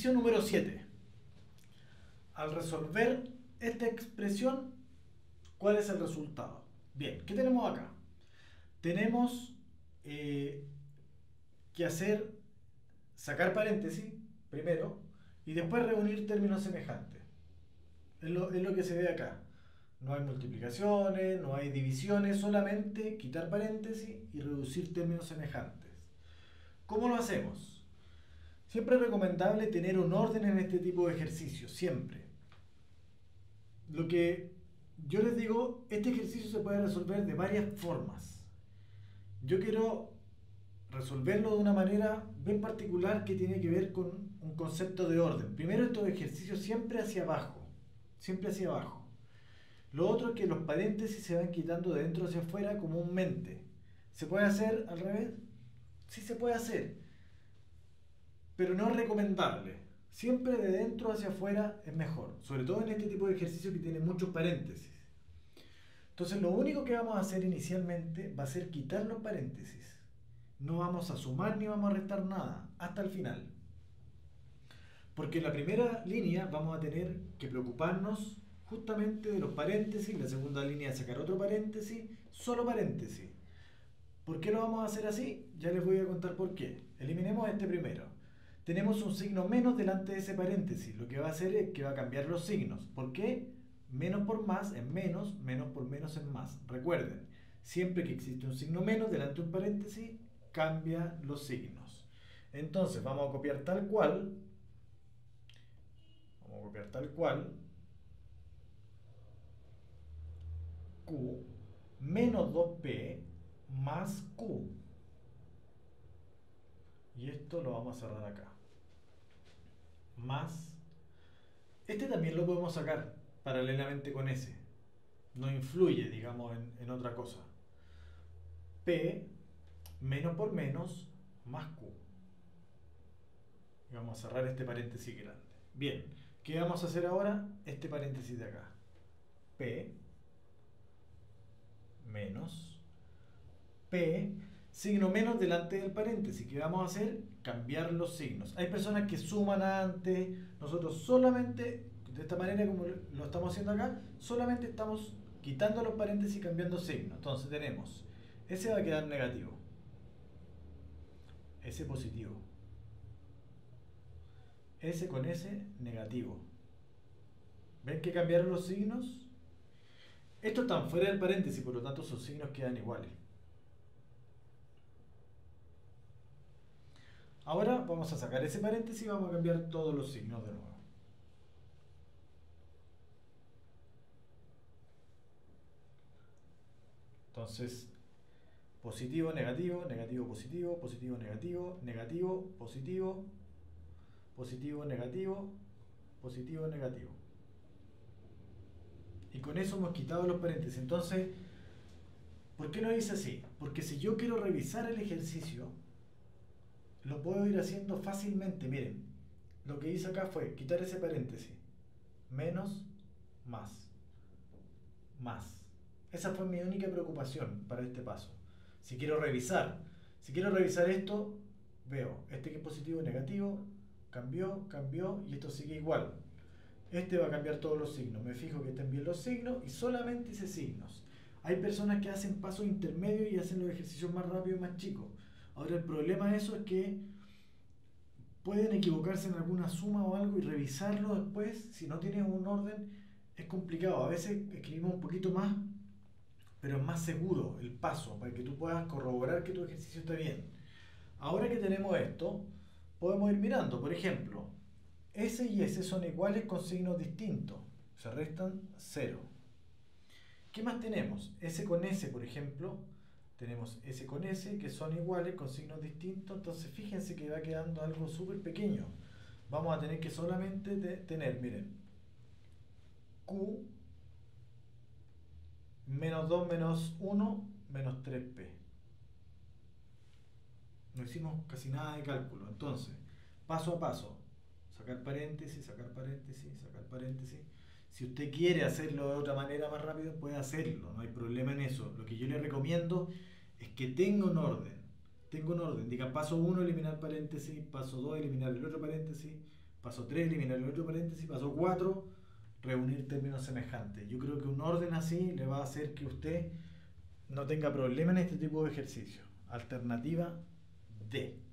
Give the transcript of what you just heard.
Ejercicio número 7. Al resolver esta expresión, ¿cuál es el resultado? Bien, ¿qué tenemos acá? Tenemos que sacar paréntesis primero y después reunir términos semejantes. Es lo que se ve acá. No hay multiplicaciones, no hay divisiones, solamente quitar paréntesis y reducir términos semejantes. ¿Cómo lo hacemos? Siempre es recomendable tener un orden en este tipo de ejercicios, siempre. Lo que yo les digo, este ejercicio se puede resolver de varias formas. Yo quiero resolverlo de una manera bien particular que tiene que ver con un concepto de orden. Primero, estos ejercicios siempre hacia abajo, siempre hacia abajo. Lo otro es que los paréntesis se van quitando de dentro hacia afuera comúnmente. ¿Se puede hacer al revés? Sí se puede hacer, pero no es recomendable. Siempre de dentro hacia afuera es mejor, sobre todo en este tipo de ejercicio que tiene muchos paréntesis. Entonces lo único que vamos a hacer inicialmente va a ser quitar los paréntesis. No vamos a sumar ni vamos a restar nada hasta el final. Porque en la primera línea vamos a tener que preocuparnos justamente de los paréntesis, la segunda línea de sacar otro paréntesis, solo paréntesis. ¿Por qué lo vamos a hacer así? Ya les voy a contar por qué. Eliminemos este primero. Tenemos un signo menos delante de ese paréntesis. Lo que va a hacer es que va a cambiar los signos. ¿Por qué? Menos por más es menos, menos por menos es más. Recuerden, siempre que existe un signo menos delante de un paréntesis, cambia los signos. Entonces vamos a copiar tal cual. Vamos a copiar tal cual. Q menos 2P más Q. Y esto lo vamos a cerrar acá. Más. Este también lo podemos sacar paralelamente con ese. No influye, digamos, en otra cosa. P menos por menos más Q. Y vamos a cerrar este paréntesis grande. Bien, ¿qué vamos a hacer ahora? Este paréntesis de acá. P menos P, signo menos delante del paréntesis. ¿Qué vamos a hacer? Cambiar los signos. Hay personas que suman antes. Nosotros solamente, de esta manera como lo estamos haciendo acá, solamente estamos quitando los paréntesis y cambiando signos. Entonces tenemos, ese va a quedar negativo, ese positivo, ese con ese negativo. ¿Ven que cambiaron los signos? Estos están fuera del paréntesis, por lo tanto sus signos quedan iguales. Ahora vamos a sacar ese paréntesis y vamos a cambiar todos los signos de nuevo. Entonces, positivo, negativo, negativo, positivo, positivo, negativo, negativo, positivo, positivo, negativo, positivo, negativo. Y con eso hemos quitado los paréntesis. Entonces, ¿por qué lo hice así? Porque si yo quiero revisar el ejercicio, lo puedo ir haciendo fácilmente. Miren, lo que hice acá fue quitar ese paréntesis. Menos, más. Más. Esa fue mi única preocupación para este paso. Si quiero revisar esto, veo este que es positivo, negativo, cambió, cambió y esto sigue igual. Este va a cambiar todos los signos. Me fijo que estén bien los signos y solamente hice signos. Hay personas que hacen pasos intermedios y hacen los ejercicios más rápidos y más chicos. Ahora el problema de eso es que pueden equivocarse en alguna suma o algo y revisarlo después, si no tienes un orden, es complicado. A veces escribimos un poquito más, pero es más seguro el paso para que tú puedas corroborar que tu ejercicio está bien. Ahora que tenemos esto, podemos ir mirando. Por ejemplo, S y S son iguales con signos distintos. Se restan 0. ¿Qué más tenemos? S con S, por ejemplo. Tenemos S con S que son iguales con signos distintos. Entonces fíjense que va quedando algo súper pequeño. Vamos a tener que solamente tener, miren, Q menos 2 menos 1 menos 3P. No hicimos casi nada de cálculo. Entonces, paso a paso, sacar paréntesis, sacar paréntesis, sacar paréntesis. Si usted quiere hacerlo de otra manera más rápido, puede hacerlo, no hay problema en eso. Lo que yo le recomiendo es que tenga un orden. Tenga un orden. Diga paso 1, eliminar paréntesis, paso 2, eliminar el otro paréntesis, Paso 3, eliminar el otro paréntesis. Paso 4, reunir términos semejantes. Yo creo que un orden así le va a hacer que usted no tenga problema en este tipo de ejercicio. Alternativa D.